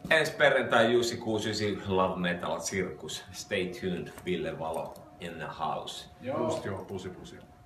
Ensi perjantai Jussi 69 Love Metal Circus. Stay tuned, Ville Valo in the house. Just joo, pusi.